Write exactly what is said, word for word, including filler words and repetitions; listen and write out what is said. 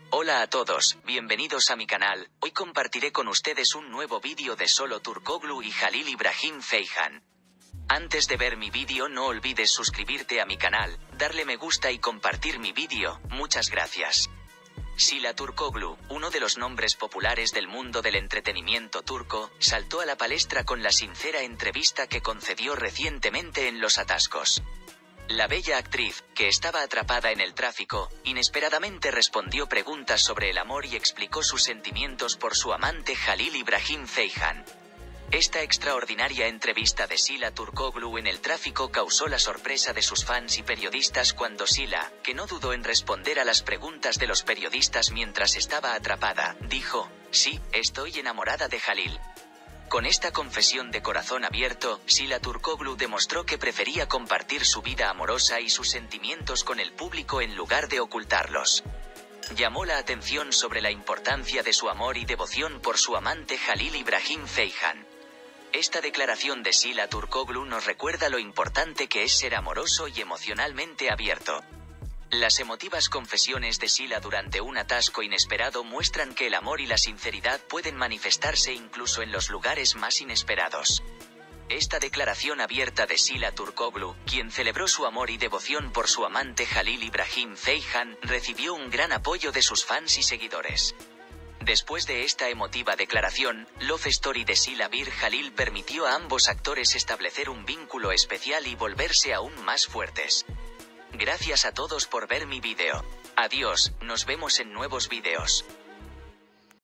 Hola a todos, bienvenidos a mi canal. Hoy compartiré con ustedes un nuevo vídeo de Silo Turkoglu y Halil Ibrahim Ceyhan. Antes de ver mi vídeo no olvides suscribirte a mi canal, darle me gusta y compartir mi vídeo, muchas gracias. Silo Turkoglu, uno de los nombres populares del mundo del entretenimiento turco, saltó a la palestra con la sincera entrevista que concedió recientemente en Los Atascos. La bella actriz, que estaba atrapada en el tráfico, inesperadamente respondió preguntas sobre el amor y explicó sus sentimientos por su amante Halil Ibrahim Ceyhan. Esta extraordinaria entrevista de Silo Turkoglu en el tráfico causó la sorpresa de sus fans y periodistas cuando Silo, que no dudó en responder a las preguntas de los periodistas mientras estaba atrapada, dijo: "Sí, estoy enamorada de Halil". Con esta confesión de corazón abierto, Silo Turkoglu demostró que prefería compartir su vida amorosa y sus sentimientos con el público en lugar de ocultarlos. Llamó la atención sobre la importancia de su amor y devoción por su amante Halil Ibrahim Ceyhan. Esta declaración de Silo Turkoglu nos recuerda lo importante que es ser amoroso y emocionalmente abierto. Las emotivas confesiones de Silo durante un atasco inesperado muestran que el amor y la sinceridad pueden manifestarse incluso en los lugares más inesperados. Esta declaración abierta de Silo Turkoglu, quien celebró su amor y devoción por su amante Halil Ibrahim Ceyhan, recibió un gran apoyo de sus fans y seguidores. Después de esta emotiva declaración, Love Story de Silo Bir Halil permitió a ambos actores establecer un vínculo especial y volverse aún más fuertes. Gracias a todos por ver mi vídeo. Adiós, nos vemos en nuevos vídeos.